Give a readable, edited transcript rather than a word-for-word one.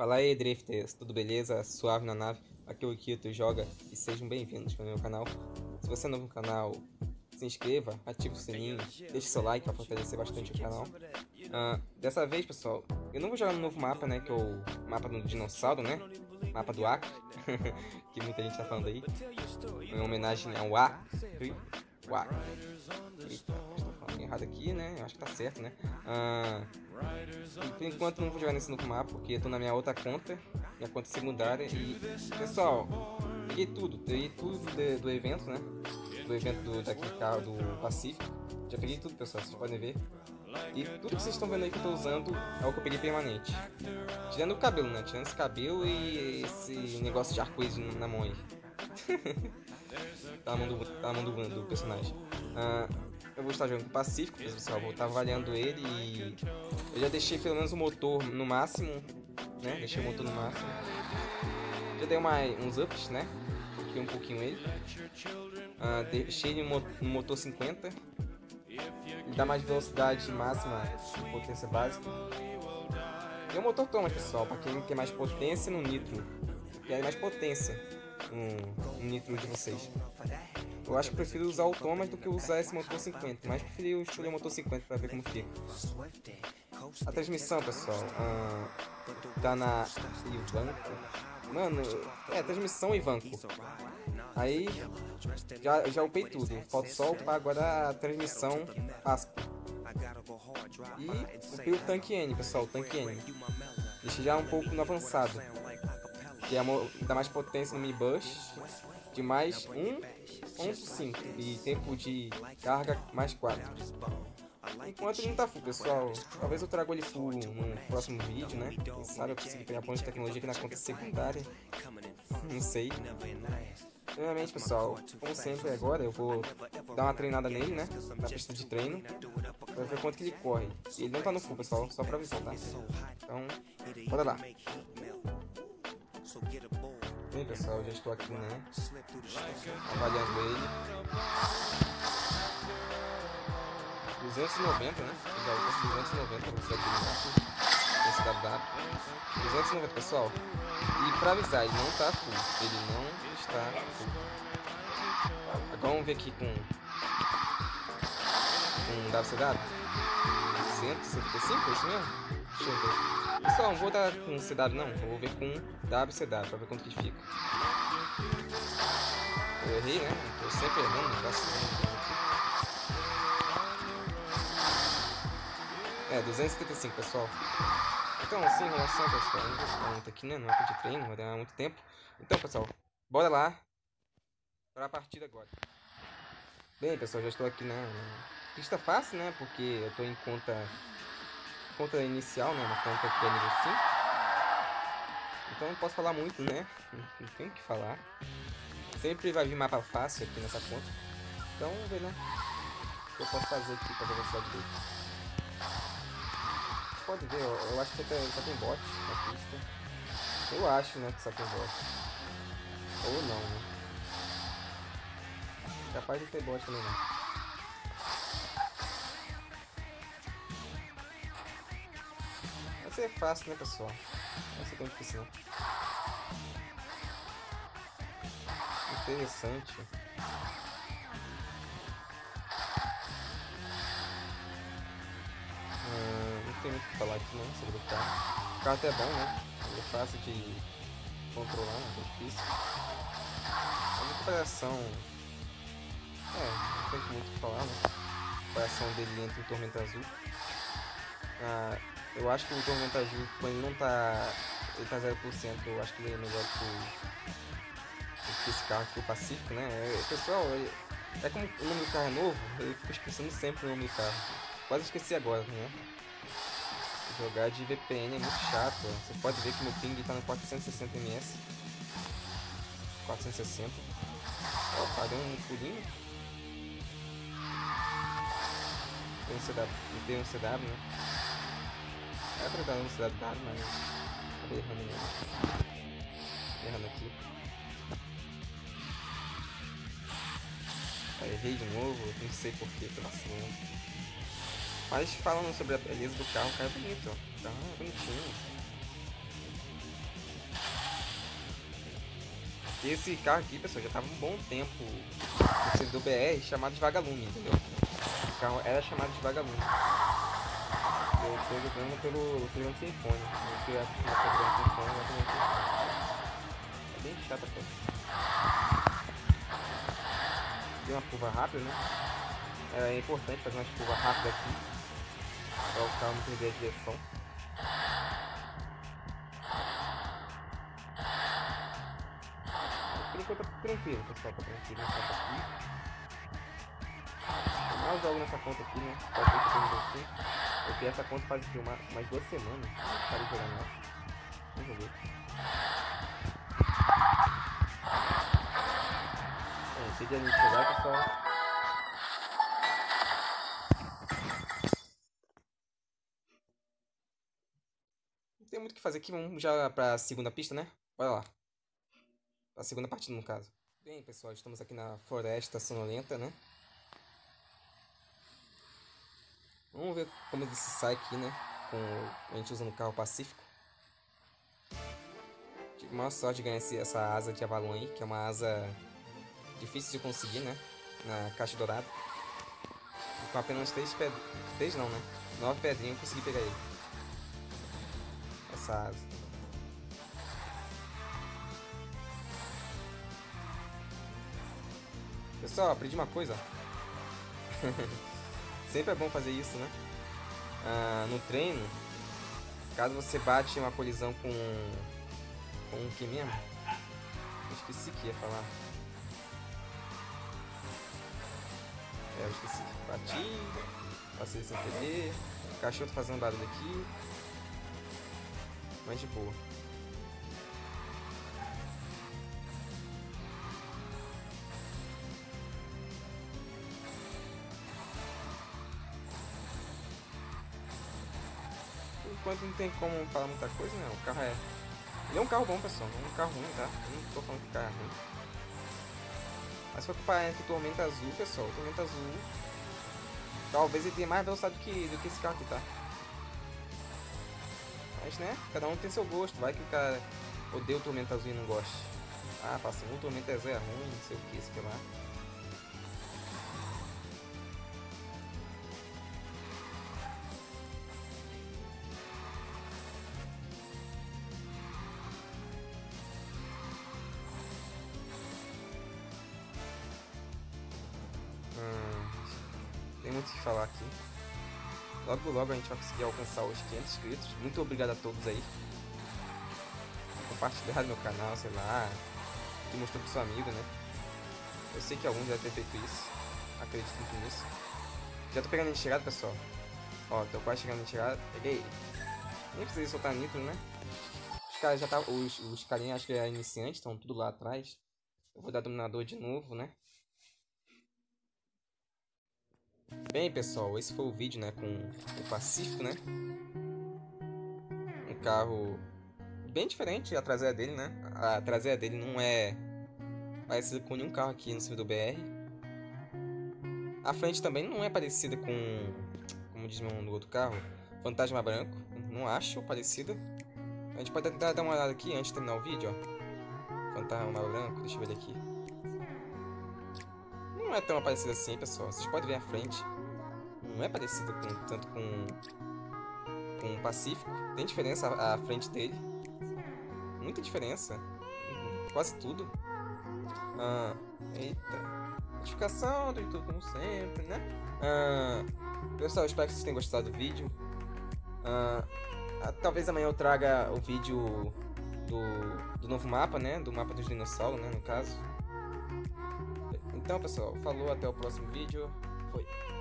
Fala aí, Drifters, tudo beleza? Suave na nave? Aqui é o Kito Joga e sejam bem-vindos para o meu canal. Se você é novo no canal, se inscreva, ative o sininho, deixe seu like para fortalecer bastante o canal. Dessa vez, pessoal, eu não vou jogar no novo mapa, né, que é o mapa do dinossauro, né? Mapa do Acre, que muita gente tá falando aí, em homenagem ao Acre. Eita, estou falando errado aqui, né? Eu acho que tá certo, né? Por enquanto não vou jogar nesse novo mapa, porque eu tô na minha outra conta, minha conta secundária. E, pessoal, peguei tudo do evento, né? Do evento do Pacífico. Já peguei tudo, pessoal, vocês podem ver. E tudo que vocês estão vendo aí que eu tô usando é o que eu peguei permanente. Tirando o cabelo, né? Tirando esse cabelo e esse negócio de arco-íris na mão aí. Tá na mão do personagem. Eu vou estar jogando com o Pacífico, pessoal. Vou estar avaliando ele e eu já deixei pelo menos o motor no máximo, né? Deixei o motor no máximo. Já dei uns ups, né? Coloquei um pouquinho ele. Deixei ele no motor 50. Ele dá mais velocidade máxima, potência básica. E o motor Thomas, pessoal, para quem quer mais potência no nitro. Quer mais potência no nitro de vocês. Eu acho que prefiro usar o Thomas do que usar esse motor 50, mas preferi escolher o motor 50 para ver como fica. A transmissão, pessoal, tá na Ivanco. Mano, transmissão Ivanco. Aí já upei tudo. Falta só upar agora a transmissão Aspa. E upei o tanque N, pessoal, o tanque N. Deixei já um pouco no avançado, que dá mais potência no mini burst, de mais 1.5 e tempo de carga mais 4. Enquanto ele não tá full, pessoal, talvez eu traga ele full no próximo vídeo, né? Quem sabe eu consigo pegar ponto de tecnologia aqui na conta secundária. Não sei. Primeiramente, pessoal, como sempre agora eu vou dar uma treinada nele, né? Na pista de treino, pra ver quanto que ele corre. E ele não tá no full, pessoal, só pra avisar, tá? Então, bora lá. Bem, pessoal, já estou aqui, né? Avaliando ele. 290, né? Já usou 290 pra você abrir esse WW. 290, pessoal. E pra avisar, ele não tá full. Ele não está full. Agora vamos ver aqui com WCW. 175, é isso mesmo? Deixa eu ver. Pessoal, não vou dar com CW não, eu vou ver com WCW pra ver quanto que fica. Eu errei, né? Eu sempre errando, não faço 275, pessoal. Então, sem enrolação, pessoal, não vou ficar muito aqui, né? Não é de treino, vai demorar muito tempo. Então, pessoal, bora lá para a partida agora. Bem, pessoal, já estou aqui na pista fácil, né? Porque eu estou em conta inicial, né? Uma conta que é nível 5. Então não posso falar muito, né? Não tenho o que falar. Sempre vai vir mapa fácil aqui nessa conta. Então vamos ver, né? O que eu posso fazer aqui para a velocidade dele. Pode ver, eu acho que só tem bot na pista. Eu acho, né, que só tem bot. Ou não, né? Capaz de ter bot também não. Vai ser fácil, né, pessoal? Não vai ser tão difícil não. Interessante. Não tem muito o que falar aqui não sobre o carro. O carro até é bom, né? Ele é fácil de controlar, não é difícil. A recuperação... não tem muito o que falar, né? A recuperação dele entra em Tormenta Azul. Eu acho que o Tormenta Azul, quando ele não tá... Ele tá 0%, eu acho que ele é melhor que esse carro aqui, o Pacífico, né? Pessoal, é como o nome do carro é novo, eu fico esquecendo sempre o nome do carro. Quase esqueci agora, né? Jogar de VPN é muito chato. Vocês podem ver que meu ping tá no 460 ms. 460. Opa, deu um pulinho. Tem um CW, né? É pra dar um CW, mas acabei errando mesmo. Errando aqui. Errei de novo, não sei porquê, tô vacilando. Mas falando sobre a beleza do carro, o carro é bonito, ó. O carro é bonitinho. Porque esse carro aqui, pessoal, já tava um bom tempo no servidor BR chamado de Vagalume, entendeu? O carro era chamado de Vagalume. Eu tô jogando pelo Trigano Sem Fone. Eu fui acostumado com o Trigano Sem Fone, agora também é bem chata, pô. Deu uma curva rápida, né? É importante fazer uma curva rápida aqui para o carro não perder a direção. Por enquanto tá tranquilo, pessoal, tá tranquilo nessa conta aqui. Eu jogo nessa conta aqui, né? Pode ser que eu tenha assim. Porque essa conta faz aqui umas 2 semanas. Eu parei jogando ela. Vamos ver. Se de jogar, pessoal. Não tem muito o que fazer aqui, vamos já pra segunda pista, né? Bora lá. A segunda partida, no caso. Bem, pessoal, estamos aqui na Floresta Sonolenta, né? Vamos ver como ele se sai aqui, né? Com a gente usando o carro Pacífico. Tive a maior sorte de ganhar essa asa de Avalon aí, que é uma asa difícil de conseguir, né? Na caixa dourada. E com apenas 3 pedrinhas. 3 não, né? 9 pedrinhas eu consegui pegar ele. Essa asa. Pessoal, aprendi uma coisa. Sempre é bom fazer isso, né? No treino, caso você bate uma colisão com o que mesmo? Eu esqueci que ia falar. Eu esqueci. Bati, passei sem perder. O cachorro tá fazendo barulho aqui. Mas de boa. Enquanto não tem como falar muita coisa, né? O carro é... Ele é um carro bom, pessoal. Não é um carro ruim, tá? Eu não tô falando que o carro é ruim. Mas se for comparar entre o Tormenta Azul, pessoal, o Tormenta Azul... Talvez ele tenha mais velocidade do que esse carro aqui, tá? Mas, né? Cada um tem seu gosto. Vai que o cara odeia o Tormenta Azul e não goste. Ah, fala assim, o Tormenta Azul é ruim, não sei o que, isso que lá. Tem muito o que falar aqui. Logo logo a gente vai conseguir alcançar os 500 inscritos. Muito obrigado a todos aí. Compartilhar no meu canal, sei lá. Que mostrou pro seu amigo, né? Eu sei que alguns já devem ter feito isso. Acredito muito nisso. Já tô pegando a chegada, pessoal. Ó, tô quase chegando na chegada. Peguei. Nem precisei soltar nitro, né? Os caras já tá. Os carinhas, acho que é iniciante, estão tudo lá atrás. Eu vou dar dominador de novo, né? Bem, pessoal, esse foi o vídeo, né, com o Pacífico, né? Um carro bem diferente, a traseira dele, né? A traseira dele não é parecida com nenhum carro aqui no servidor BR. A frente também não é parecida com, como diz no outro carro, Fantasma Branco. Não acho parecida. A gente pode tentar dar uma olhada aqui antes de terminar o vídeo, ó. Fantasma Branco, deixa eu ver ele aqui. Não é tão parecida assim, pessoal. Vocês podem ver a frente. Não é parecida tanto com o Pacífico. Tem diferença a frente dele. Muita diferença. Quase tudo. Eita. Notificação do YouTube como sempre, né? Pessoal, espero que vocês tenham gostado do vídeo. Talvez amanhã eu traga o vídeo do novo mapa, né? Do mapa dos dinossauros, né? No caso. Então, pessoal, falou, até o próximo vídeo. Foi.